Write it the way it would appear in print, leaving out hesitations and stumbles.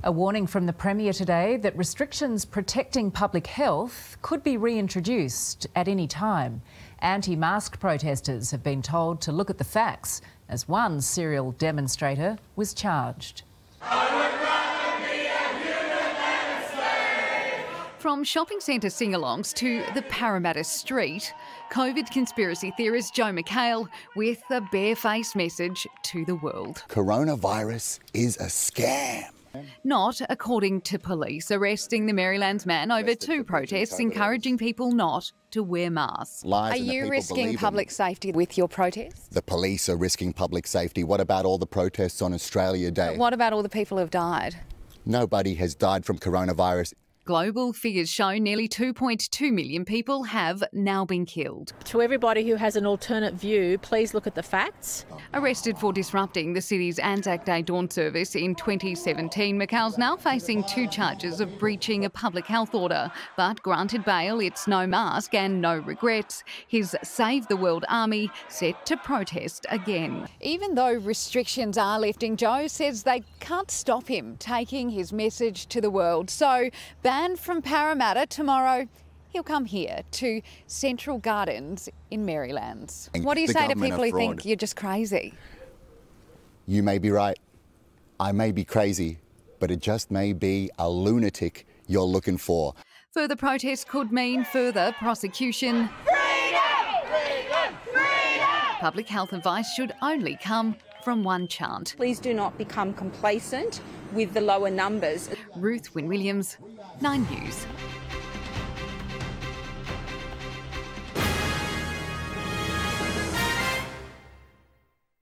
A warning from the Premier today that restrictions protecting public health could be reintroduced at any time. Anti-mask protesters have been told to look at the facts, as one serial demonstrator was charged. From shopping centre sing-alongs to the Parramatta Street, COVID conspiracy theorist Joe McHale with a barefaced message to the world. Coronavirus is a scam. Not according to police arresting the Marylands man over two protests encouraging people not to wear masks. Lies Are and that you people risking believe public them. safety with your protests? The police are risking public safety. What about all the protests on Australia Day? What about all the people who have died? Nobody has died from coronavirus. Global figures show nearly 2.2 million people have now been killed. To everybody who has an alternate view, please look at the facts. Arrested for disrupting the city's Anzac Day dawn service in 2017, McHale's now facing 2 charges of breaching a public health order, but granted bail, it's no mask and no regrets. His Save the World army set to protest again. Even though restrictions are lifting, Joe says they can't stop him taking his message to the world. So, banned from Parramatta tomorrow, he'll come here to Central Gardens in Marylands. What do you say to people who think you're just crazy? You may be right. I may be crazy, but it just may be a lunatic you're looking for. Further protests could mean further prosecution. Freedom! Freedom! Freedom! Public health advice should only come from one chant. Please do not become complacent with the lower numbers. Ruth Wynne-Williams, 9 News.